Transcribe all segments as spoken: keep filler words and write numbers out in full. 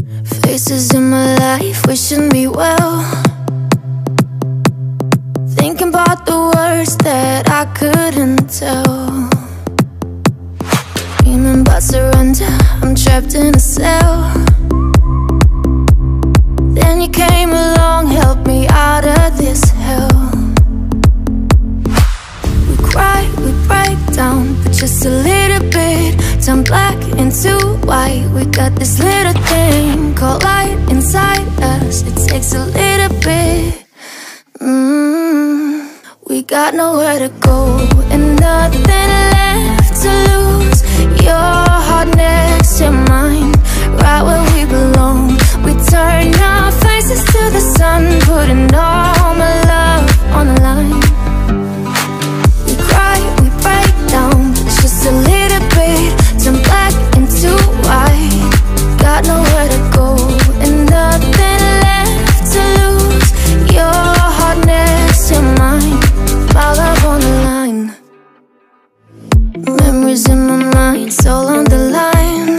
Faces in my life wishing me well, thinking about the words that I couldn't tell, dreaming about surrender, I'm trapped in a cell. Then you came along, helped me out of this hell. We cry, we break down, but just a little bit. Turn black into white. We got this little thing called light inside us. It takes a little bit. mm. We got nowhere to go and nothing left to lose. Your heart next to mine, right where we belong. We turn our faces to the sun, putting all my love on the line. We cry, we break down, it's just a little bit. Turn black into white. Got nowhere to go and nothing left to lose. Your heart next to mine, my love on the line. Memories in my mind, all on the line.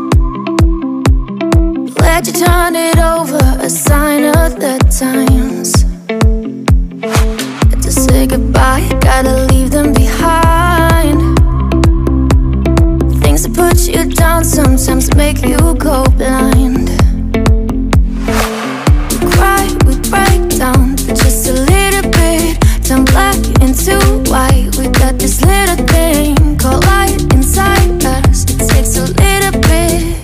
Glad you turned it over, a sign of the times. Had to say goodbye, gotta leave them behind. Things that put you down sometimes make you go blind. We cry, we break down, but just a little bit. Turn black into white. We got this little thing called light inside us. It takes a little bit.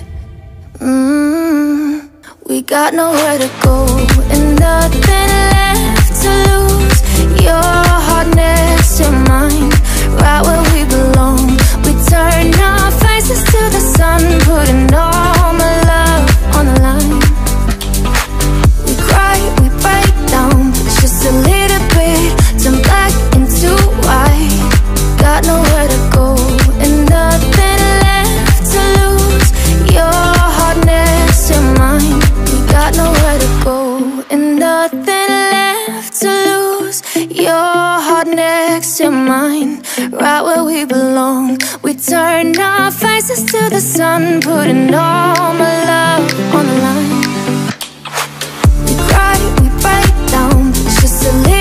mm. We got nowhere to go and nothing left to lose. Your heart next to mine, right where we belong. We turn our faces to the sun, putting all my love on the line. We cry, we break down, it's just a little bit. Turn black into white. Got nowhere to go and nothing left to lose. Your heart next to mine. We got nowhere to go and nothing left to lose. Your heart next to mine, right where we belong. We turn our faces to the sun, putting all my love on the line. We cry, we break down, it's just a little